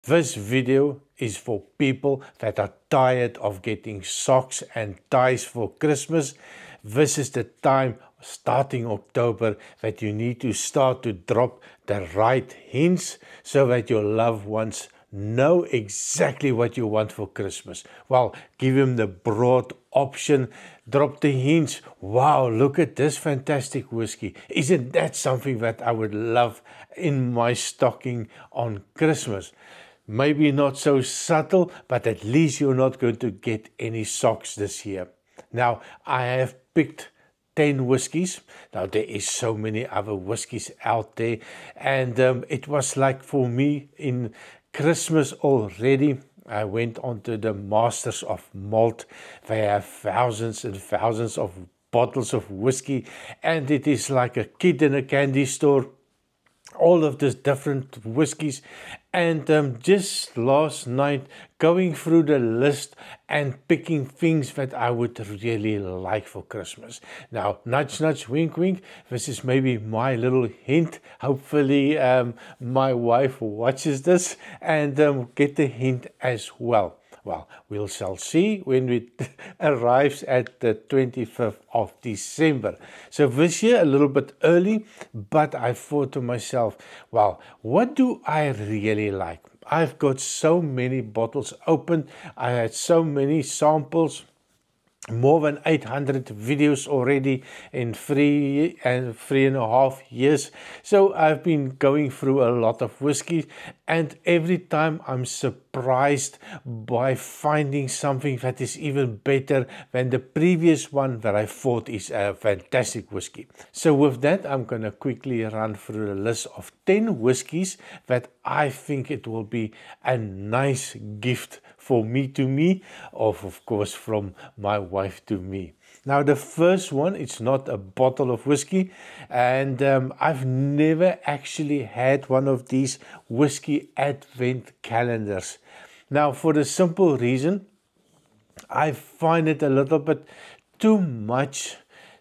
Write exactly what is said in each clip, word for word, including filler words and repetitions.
This video is for people that are tired of getting socks and ties for Christmas. This is the time, starting October, that you need to start to drop the right hints so that your loved ones know exactly what you want for Christmas. Well, give them the broad option, drop the hints. Wow, look at this fantastic whiskey. Isn't that something that I would love in my stocking on Christmas? Maybe not so subtle, but at least you're not going to get any socks this year. Now, I have picked ten whiskies. Now, there is so many other whiskies out there. And um, it was like for me in Christmas already. I went on to the Masters of Malt. They have thousands and thousands of bottles of whiskey. And it is like a kid in a candy store. All of these different whiskies, and um, just last night going through the list and picking things that I would really like for Christmas. Now, nudge nudge, wink wink, this is maybe my little hint. Hopefully um, my wife watches this and um, get the hint as well. Well, we'll shall see when it arrives at the twenty-fifth of December. So this year a little bit early, but I thought to myself, well, what do I really like? I've got so many bottles open. I had so many samples. More than eight hundred videos already in three and three and a half years. So I've been going through a lot of whiskey, and every time I'm surprised by finding something that is even better than the previous one that I thought is a fantastic whiskey. So with that, I'm going to quickly run through the list of ten whiskies that I think it will be a nice gift for me to me, or of course from my wife to me. Now, the first one, it's not a bottle of whiskey, and um, I've never actually had one of these whiskey advent calendars. Now, for the simple reason, I find it a little bit too much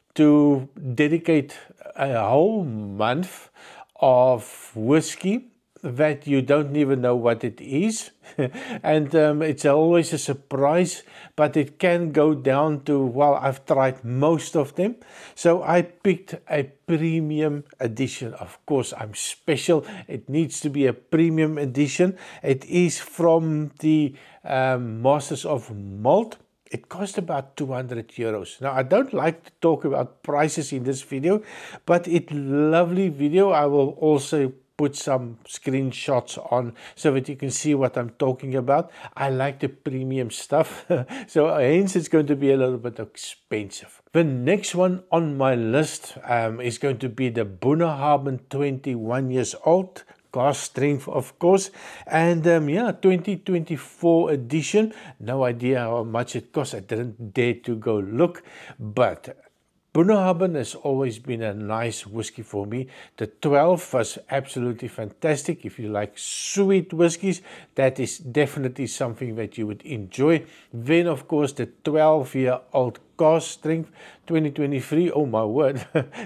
to dedicate a whole month of whiskey that you don't even know what it is. And um, it's always a surprise, but it can go down to, well, I've tried most of them. So I picked a premium edition. Of course, I'm special. It needs to be a premium edition. It is from the um, Masters of Malt. It cost about two hundred euros. Now, I don't like to talk about prices in this video, but it's a lovely video. I will also put some screenshots on so that you can see what I'm talking about. I like the premium stuff, so hence it's going to be a little bit expensive. The next one on my list um, is going to be the Bunnahabhain twenty-one years old. Cask strength, of course, and um, yeah, twenty twenty-four edition. No idea how much it costs. I didn't dare to go look, but Bunnahabhain has always been a nice whiskey for me. The twelve was absolutely fantastic. If you like sweet whiskies, that is definitely something that you would enjoy. Then, of course, the twelve-year-old cask strength twenty twenty-three. Oh my word,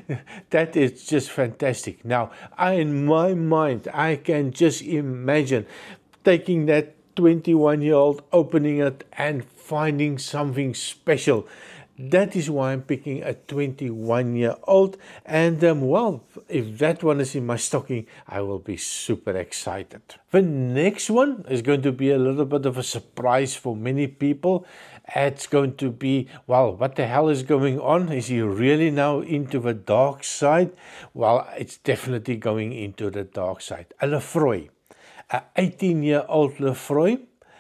that is just fantastic. Now, I, in my mind, I can just imagine taking that twenty-one-year-old, opening it, and finding something special. That is why I'm picking a twenty-one-year-old, and um, well, if that one is in my stocking, I will be super excited. The next one is going to be a little bit of a surprise for many people. It's going to be, well, what the hell is going on? Is he really now into the dark side? Well, it's definitely going into the dark side. A Lefroy, an eighteen-year-old Lefroy.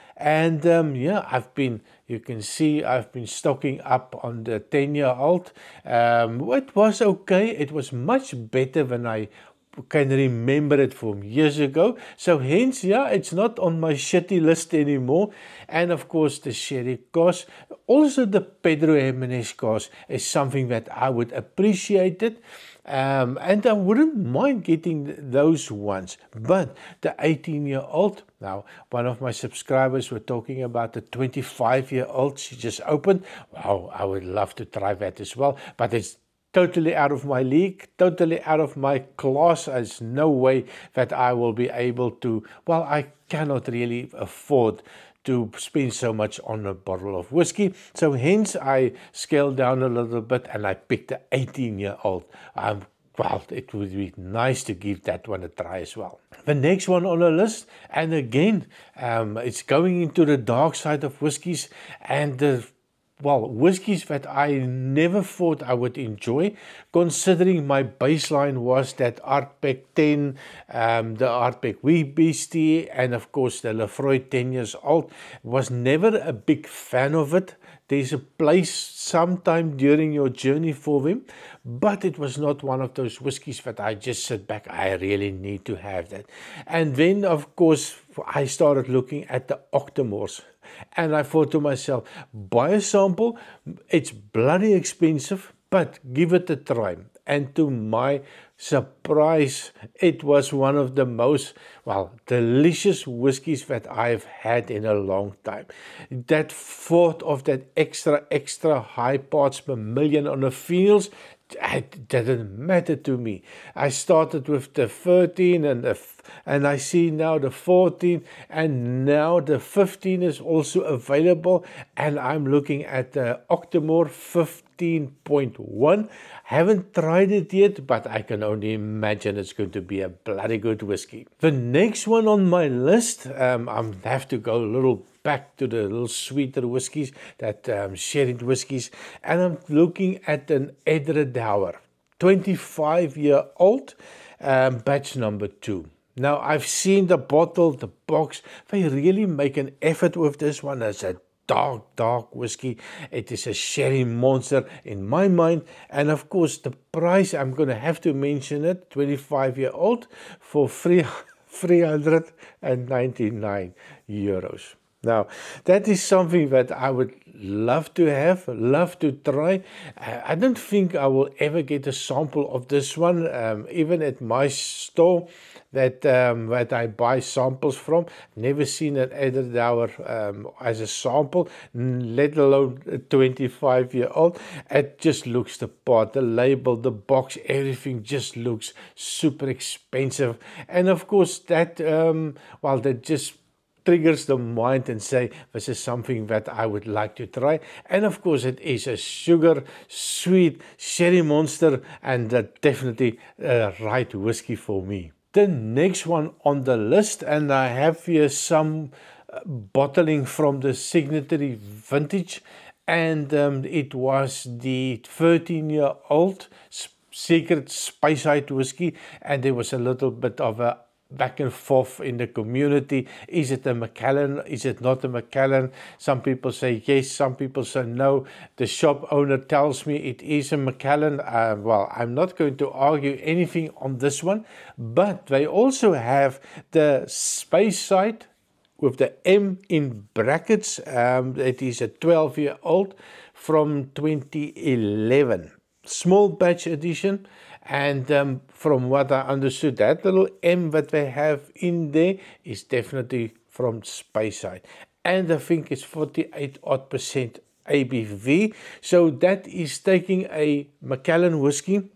And um, yeah, I've been, you can see I've been stocking up on the ten-year-old. Um, it was okay. It was much better than I can remember it from years ago. So hence, yeah, it's not on my shitty list anymore. And of course, the Sherry cask. Also, the Pedro Jimenez cask is something that I would appreciate it. Um, and I wouldn't mind getting those ones. But the eighteen-year-old, now one of my subscribers were talking about the twenty-five-year-old she just opened. Wow, I would love to try that as well. But it's totally out of my league, totally out of my class. There's no way that I will be able to, well, I cannot really afford to spend so much on a bottle of whiskey. So hence I scaled down a little bit and I picked the eighteen year old. Um, well, it would be nice to give that one a try as well. The next one on the list, and again, um, it's going into the dark side of whiskies, and the well, whiskies that I never thought I would enjoy, considering my baseline was that Artbeck ten, um, the Artbeck Wee Beastie, and of course the Lefroy ten years old. Was never a big fan of it. There's a place sometime during your journey for them, but it was not one of those whiskies that I just sit back, I really need to have that. And then, of course, I started looking at the Octomores. And I thought to myself, buy a sample, it's bloody expensive, but give it a try. And to my surprise, it was one of the most, well, delicious whiskies that I've had in a long time. That thought of that extra, extra high parts per million on the phenols, it didn't matter to me. I started with the thirteen and the and I see now the fourteen, and now the fifteen is also available, and I'm looking at the Octomore fifteen point one. Haven't tried it yet, but I can only imagine it's going to be a bloody good whiskey. The next one on my list, um, I have to go a little back to the little sweeter whiskies, that um, sherry whiskies, and I'm looking at an Edredauer, twenty-five year old, um, batch number two. Now, I've seen the bottle, the box. They really make an effort with this one. It's a dark, dark whiskey. It is a sherry monster in my mind. And of course, the price, I'm going to have to mention it, twenty-five year old for three hundred ninety-nine euros. Now, that is something that I would love to have, love to try. I don't think I will ever get a sample of this one, um, even at my store that um, that I buy samples from. Never seen an Edredauer um, as a sample, let alone a twenty-five year old. It just looks the part, the label, the box, everything just looks super expensive. And of course, that, um, well, that just triggers the mind and say, this is something that I would like to try. And of course, it is a sugar, sweet sherry monster, and uh, definitely a right whiskey for me. The next one on the list, and I have here some uh, bottling from the Signatory Vintage, and um, it was the thirteen year old Secret Speyside whiskey, and there was a little bit of a back and forth in the community. Is it a Macallan? Is it not a Macallan? Some people say yes, some people say no. The shop owner tells me it is a Macallan. Uh, well, I'm not going to argue anything on this one, but they also have the Speyside with the M in brackets. Um, it is a twelve year old from twenty eleven. Small batch edition. And um, from what I understood, that little M that they have in there is definitely from Speyside. And I think it's forty-eight odd percent A B V. So that is taking a Macallan whiskey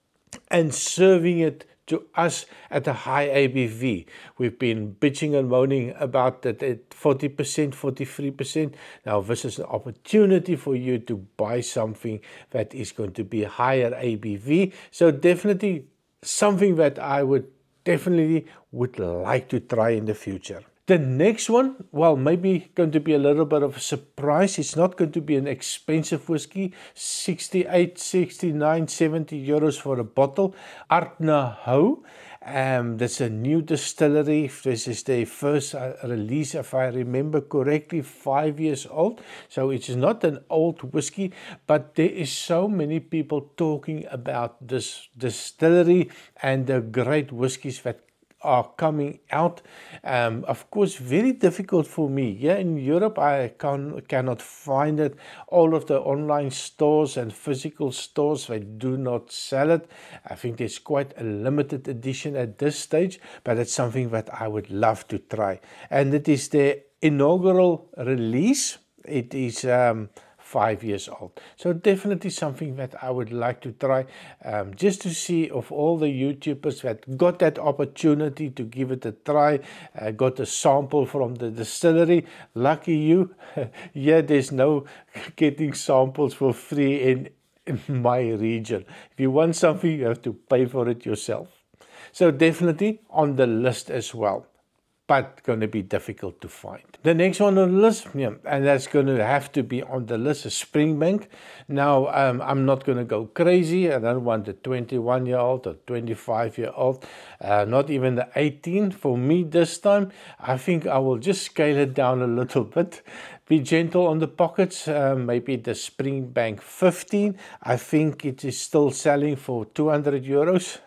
and serving it to us at a high A B V. We've been bitching and moaning about that at forty percent, forty-three percent. Now this is an opportunity for you to buy something that is going to be higher A B V. So definitely something that I would definitely would like to try in the future. The next one, well, maybe going to be a little bit of a surprise. It's not going to be an expensive whiskey, sixty-eight, sixty-nine, seventy euros for a bottle. Artna Ho, um, that's a new distillery. This is their first uh, release, if I remember correctly, five years old. So it's not an old whiskey, but there is so many people talking about this distillery and the great whiskies that are coming out. Um, of course, very difficult for me. Here in Europe, I can, cannot find it. All of the online stores and physical stores, they do not sell it. I think there's quite a limited edition at this stage, but it's something that I would love to try. And it is their inaugural release. It is um, five years old. So definitely something that I would like to try, um, just to see of all the YouTubers that got that opportunity to give it a try, uh, got a sample from the distillery. Lucky you. Yeah, there's no getting samples for free in, in my region. If you want something, you have to pay for it yourself. So definitely on the list as well, but going to be difficult to find. The next one on the list, yeah, and that's going to have to be on the list, is Springbank. Now, um, I'm not going to go crazy. I don't want a twenty-one-year-old or twenty-five-year-old, uh, not even the eighteen. For me this time, I think I will just scale it down a little bit. Be gentle on the pockets, uh, maybe the Springbank fifteen. I think it is still selling for two hundred euros.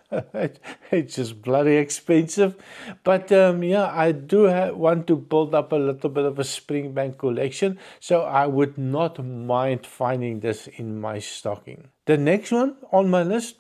It's just bloody expensive. But um, yeah, I do want to build up a little bit of a Springbank collection, so I would not mind finding this in my stocking. The next one on my list,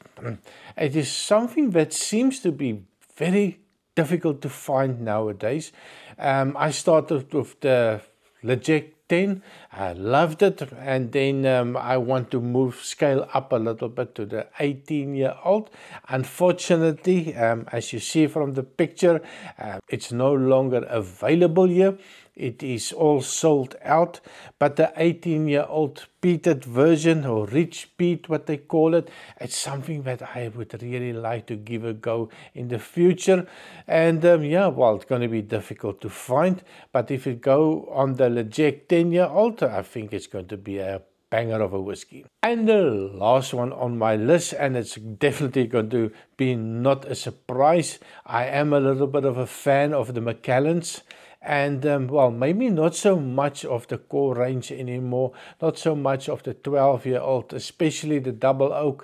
it is something that seems to be very difficult to find nowadays. Um, I started with the Legit ten. I loved it, and then um, I want to move scale up a little bit to the eighteen year old. Unfortunately, um, as you see from the picture, uh, it's no longer available here. It is all sold out, but the eighteen year old peated version, or rich peat, what they call it, it's something that I would really like to give a go in the future. And um, yeah, well, it's going to be difficult to find, but if it go on the Legit ten year old, I think it's going to be a banger of a whiskey. And the last one on my list, and it's definitely going to be not a surprise, I am a little bit of a fan of the Macallans. And um, well, maybe not so much of the core range anymore, not so much of the twelve year old, especially the double oak,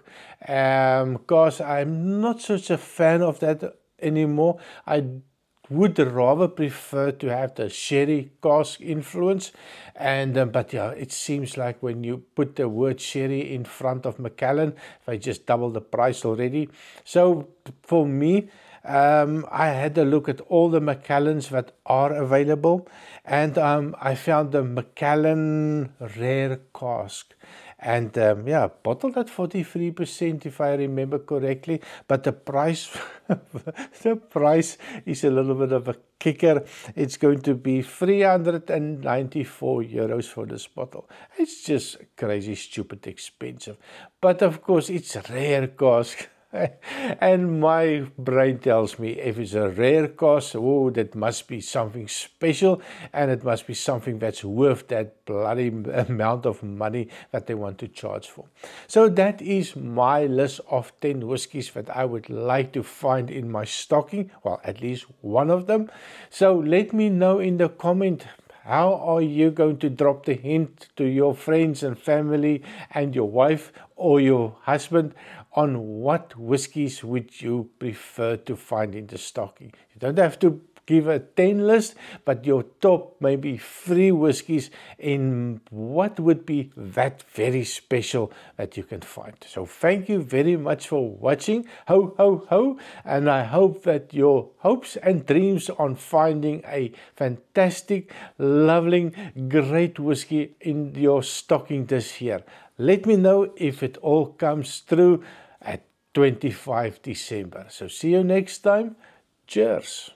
um, because I'm not such a fan of that anymore. I would rather prefer to have the sherry cask influence, and um, but yeah, it seems like when you put the word sherry in front of Macallan, they just double the price already. So for me, Um, I had a look at all the Macallans that are available, and um, I found the Macallan Rare Cask, and um, yeah, bottled at forty-three percent if I remember correctly, but the price, the price is a little bit of a kicker. It's going to be three hundred ninety-four euros for this bottle. It's just crazy, stupid expensive, but of course it's rare cask. And my brain tells me if it's a rare cask, oh, that must be something special, and it must be something that's worth that bloody amount of money that they want to charge for. So that is my list of ten whiskies that I would like to find in my stocking, well, at least one of them. So let me know in the comment, how are you going to drop the hint to your friends and family and your wife or your husband on what whiskies would you prefer to find in the stocking? You don't have to give a ten list, but your top maybe three whiskies in what would be that very special that you can find. So thank you very much for watching. Ho, ho, ho. And I hope that your hopes and dreams on finding a fantastic, lovely, great whiskey in your stocking this year. Let me know if it all comes through at twenty-fifth December. So see you next time. Cheers.